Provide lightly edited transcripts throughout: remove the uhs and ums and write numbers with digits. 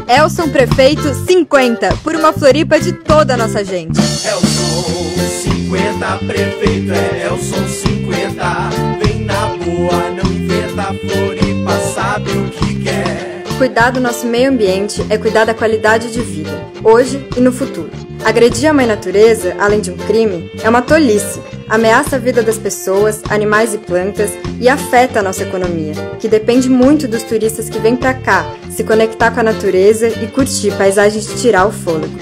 Elson Prefeito 50, por uma Floripa de toda a nossa gente. Elson 50, prefeito é Elson 50. Vem na boa, não inventa, Floripa sabe o que quer. Cuidar do nosso meio ambiente é cuidar da qualidade de vida, hoje e no futuro. Agredir a mãe natureza, além de um crime, é uma tolice. Ameaça a vida das pessoas, animais e plantas e afeta a nossa economia, que depende muito dos turistas que vêm pra cá se conectar com a natureza e curtir paisagens de tirar o fôlego.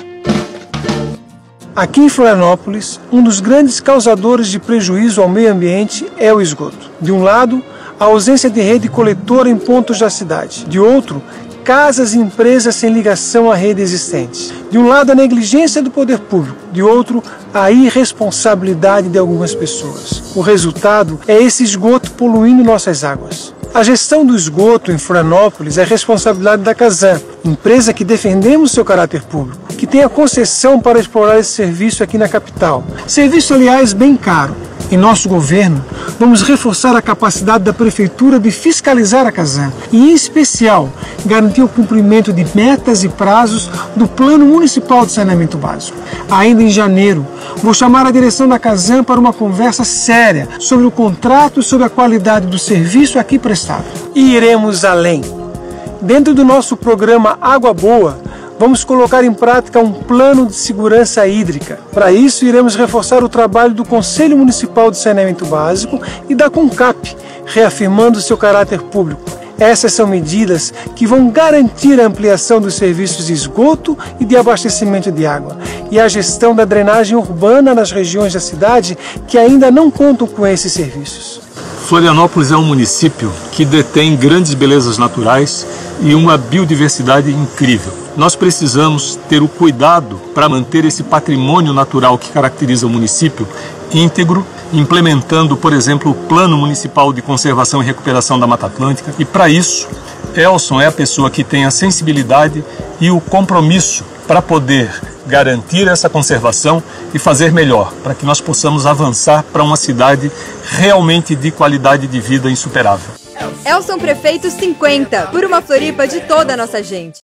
Aqui em Florianópolis, um dos grandes causadores de prejuízo ao meio ambiente é o esgoto. De um lado, a ausência de rede coletora em pontos da cidade. De outro, casas e empresas sem ligação à rede existente. De um lado, a negligência do poder público. De outro, a irresponsabilidade de algumas pessoas. O resultado é esse esgoto poluindo nossas águas. A gestão do esgoto em Florianópolis é responsabilidade da Casan, empresa que defendemos seu caráter público, que tem a concessão para explorar esse serviço aqui na capital. Serviço, aliás, bem caro. Em nosso governo, vamos reforçar a capacidade da Prefeitura de fiscalizar a Casan e, em especial, garantir o cumprimento de metas e prazos do Plano Municipal de Saneamento Básico. Ainda em janeiro, vou chamar a direção da Casan para uma conversa séria sobre o contrato e sobre a qualidade do serviço aqui prestado. E iremos além. Dentro do nosso programa Água Boa, vamos colocar em prática um plano de segurança hídrica. Para isso, iremos reforçar o trabalho do Conselho Municipal de Saneamento Básico e da CONCAP, reafirmando seu caráter público. Essas são medidas que vão garantir a ampliação dos serviços de esgoto e de abastecimento de água e a gestão da drenagem urbana nas regiões da cidade que ainda não contam com esses serviços. Florianópolis é um município que detém grandes belezas naturais e uma biodiversidade incrível. Nós precisamos ter o cuidado para manter esse patrimônio natural que caracteriza o município íntegro, implementando, por exemplo, o Plano Municipal de Conservação e Recuperação da Mata Atlântica. E para isso, Elson é a pessoa que tem a sensibilidade e o compromisso para poder garantir essa conservação e fazer melhor, para que nós possamos avançar para uma cidade realmente de qualidade de vida insuperável. Elson Prefeito 50, por uma Floripa de toda a nossa gente.